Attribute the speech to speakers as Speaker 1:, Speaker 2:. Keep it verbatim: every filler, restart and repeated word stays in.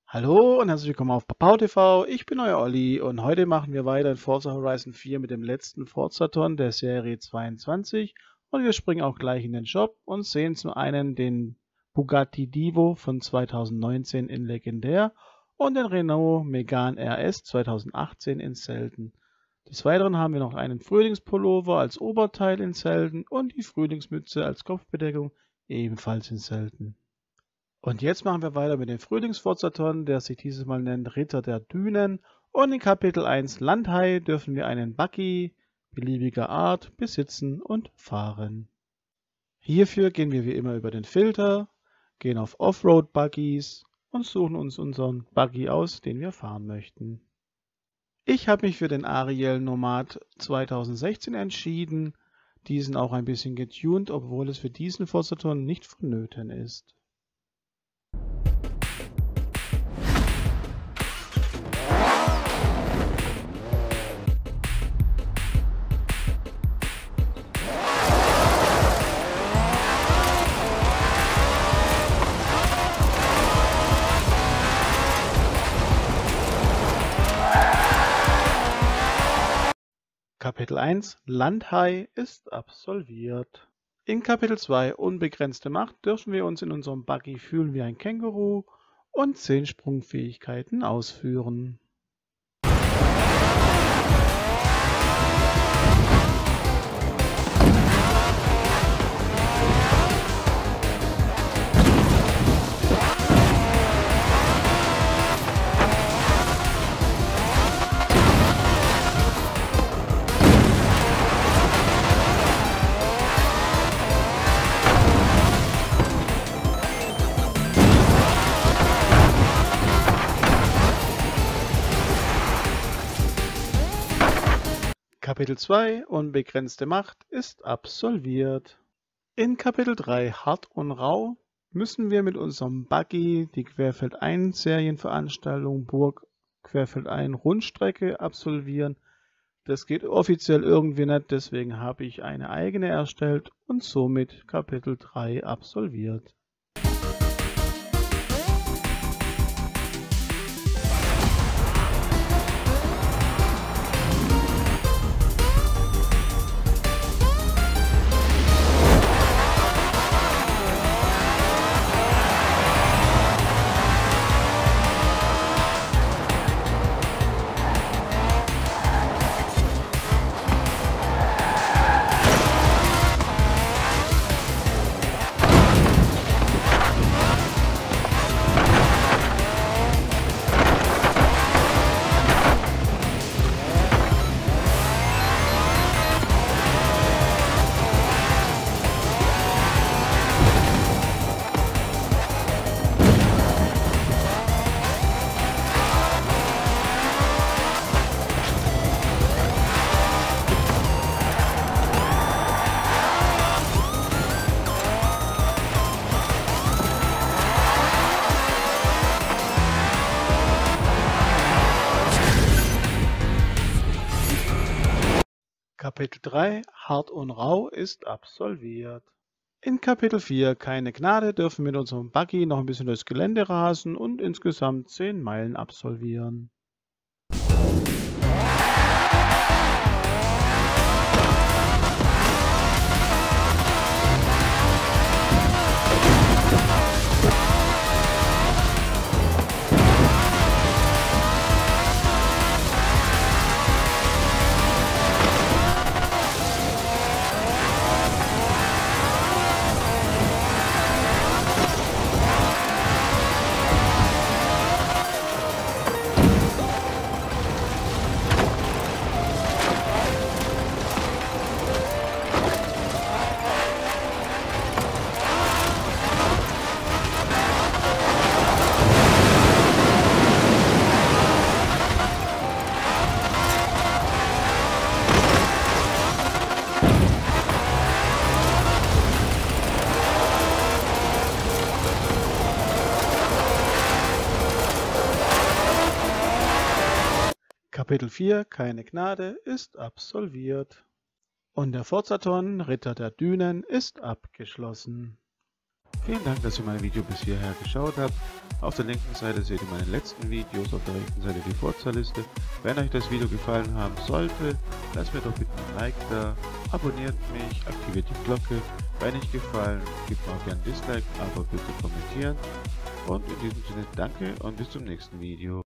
Speaker 1: Hallo und herzlich willkommen auf Papau T V, ich bin euer Olli und heute machen wir weiter in Forza Horizon vier mit dem letzten Forzaton der Serie zweiundzwanzig und wir springen auch gleich in den Shop und sehen zum einen den Bugatti Divo von zweitausendneunzehn in Legendär und den Renault Megane R S zweitausendachtzehn in Selten. Des Weiteren haben wir noch einen Frühlingspullover als Oberteil in Selten und die Frühlingsmütze als Kopfbedeckung ebenfalls in Selten. Und jetzt machen wir weiter mit dem Frühlingsforzaton, der sich dieses Mal nennt Ritter der Dünen. Und in Kapitel eins Landhai dürfen wir einen Buggy beliebiger Art besitzen und fahren. Hierfür gehen wir wie immer über den Filter, gehen auf Offroad Buggies und suchen uns unseren Buggy aus, den wir fahren möchten. Ich habe mich für den Ariel Nomad zweitausendsechzehn entschieden, diesen auch ein bisschen getuned, obwohl es für diesen Forzaton nicht vonnöten ist. Kapitel eins Landhai ist absolviert. In Kapitel zwei Unbegrenzte Macht dürfen wir uns in unserem Buggy fühlen wie ein Känguru und zehn Sprungfähigkeiten ausführen. Kapitel zwei Unbegrenzte Macht ist absolviert. In Kapitel drei Hart und Rau müssen wir mit unserem Buggy die Querfeldein Serienveranstaltung Burg Querfeldein Rundstrecke absolvieren. Das geht offiziell irgendwie nicht, deswegen habe ich eine eigene erstellt und somit Kapitel drei absolviert. Kapitel drei Hart und Rau ist absolviert. In Kapitel vier Keine Gnade dürfen wir mit unserem Buggy noch ein bisschen durchs Gelände rasen und insgesamt zehn Meilen absolvieren. Kapitel vier Keine Gnade ist absolviert. Und der Forzaton Ritter der Dünen ist abgeschlossen.
Speaker 2: Vielen Dank, dass ihr mein Video bis hierher geschaut habt. Auf der linken Seite seht ihr meine letzten Videos, auf der rechten Seite die Forza-Liste. Wenn euch das Video gefallen haben sollte, lasst mir doch bitte ein Like da, abonniert mich, aktiviert die Glocke. Wenn nicht gefallen, gebt mir auch gerne ein Dislike, aber bitte kommentieren. Und in diesem Sinne danke und bis zum nächsten Video.